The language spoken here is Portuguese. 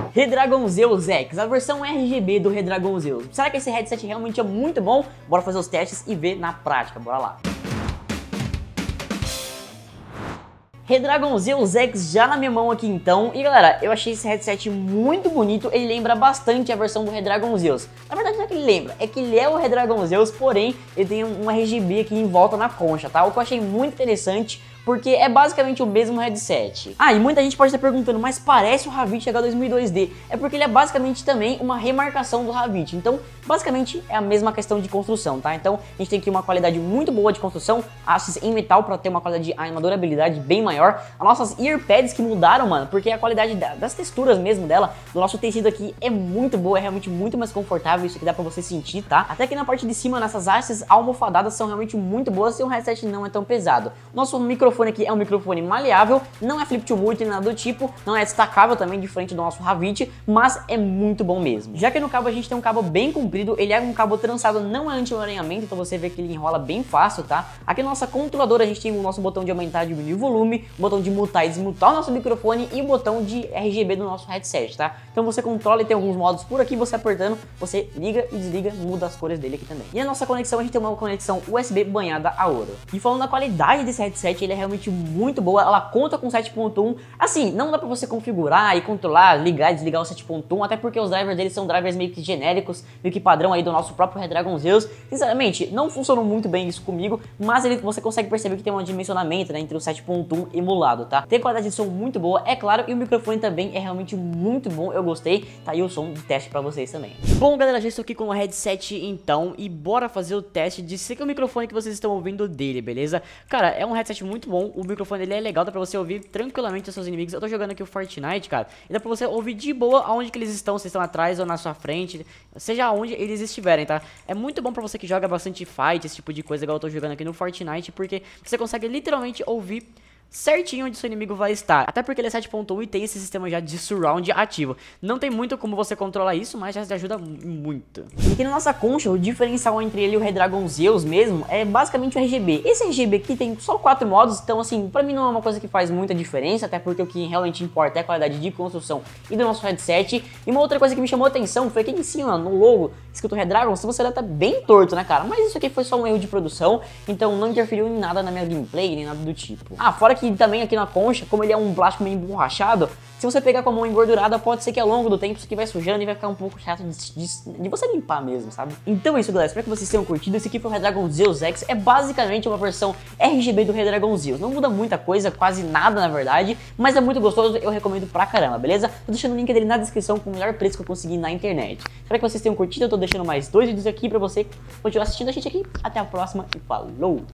Redragon Zeus X, a versão RGB do Redragon Zeus. Será que esse headset realmente é muito bom? Bora fazer os testes e ver na prática, bora lá. Redragon Zeus X já na minha mão aqui então, e galera, eu achei esse headset muito bonito, ele lembra bastante a versão do Redragon Zeus. Na verdade não é que ele lembra, é que ele é o Redragon Zeus, porém ele tem um RGB aqui em volta na concha, tá? O que eu achei muito interessante, porque é basicamente o mesmo headset. Ah, e muita gente pode estar perguntando, mas parece o Havit H2002D. É porque ele é basicamente também uma remarcação do Havit. Então, basicamente é a mesma questão de construção, tá? Então, a gente tem aqui uma qualidade muito boa de construção, hastes em metal para ter uma qualidade, uma durabilidade bem maior. As nossas earpads que mudaram, mano, porque a qualidade das texturas mesmo dela, do nosso tecido aqui é muito boa, é realmente muito mais confortável, isso aqui dá pra você sentir, tá? Até que na parte de cima, nessas hastes almofadadas são realmente muito boas e o headset não é tão pesado. Nosso microfone aqui é um microfone maleável, não é flip to multi, nada do tipo, não é destacável também diferente do nosso Havit, mas é muito bom mesmo. Já que no cabo a gente tem um cabo bem comprido, ele é um cabo trançado, não é anti-emaranhamento, então você vê que ele enrola bem fácil, tá? Aqui na nossa controladora a gente tem o nosso botão de aumentar e diminuir o volume, o botão de mutar e desmutar o nosso microfone e o botão de RGB do nosso headset, tá? Então você controla e tem alguns modos por aqui, você apertando, você liga e desliga, muda as cores dele aqui também. E a nossa conexão, a gente tem uma conexão USB banhada a ouro. E falando da qualidade desse headset, ele é realmente muito boa, ela conta com 7.1, assim, não dá pra você configurar e controlar, ligar e desligar o 7.1, até porque os drivers deles são drivers meio que genéricos, meio que padrão aí do nosso próprio Redragon Zeus. Sinceramente, não funcionou muito bem isso comigo, mas você consegue perceber que tem um dimensionamento, né, entre o 7.1 emulado, tá? Tem qualidade de som muito boa, é claro, e o microfone também é realmente muito bom, eu gostei, tá aí o som de teste pra vocês também. Bom, galera, já estou aqui com o headset então, e bora fazer o teste de se que o microfone que vocês estão ouvindo dele, beleza? Cara, é um headset muito bom, o microfone dele é legal, dá pra você ouvir tranquilamente os seus inimigos. Eu tô jogando aqui o Fortnite, cara, e dá pra você ouvir de boa aonde que eles estão, se estão atrás ou na sua frente, seja aonde eles estiverem, tá? É muito bom pra você que joga bastante fight, esse tipo de coisa, igual eu tô jogando aqui no Fortnite, porque você consegue literalmente ouvir certinho onde seu inimigo vai estar, até porque ele é 7.1 e tem esse sistema já de surround ativo. Não tem muito como você controlar isso, mas já ajuda muito. E aqui na nossa concha, o diferencial entre ele e o Redragon Zeus mesmo é basicamente o RGB. Esse RGB aqui tem só 4 modos, então assim, pra mim não é uma coisa que faz muita diferença, até porque o que realmente importa é a qualidade de construção e do nosso headset. E uma outra coisa que me chamou a atenção foi aqui em cima, no logo, escrito Redragon, se você olhar tá bem torto, né, cara? Mas isso aqui foi só um erro de produção, então não interferiu em nada na minha gameplay, nem nada do tipo. Ah, fora que também aqui na concha, como ele é um plástico meio emborrachado, se você pegar com a mão engordurada, pode ser que ao longo do tempo isso aqui vai sujando e vai ficar um pouco chato de você limpar mesmo, sabe? Então é isso, galera. Espero que vocês tenham curtido. Esse aqui foi o Redragon Zeus X. É basicamente uma versão RGB do Redragon Zeus. Não muda muita coisa, quase nada na verdade, mas é muito gostoso. Eu recomendo pra caramba, beleza? Tô deixando o link dele na descrição com o melhor preço que eu consegui na internet. Espero que vocês tenham curtido. Eu tô deixando mais 2 vídeos aqui pra você continuar assistindo a gente aqui. Até a próxima e falou!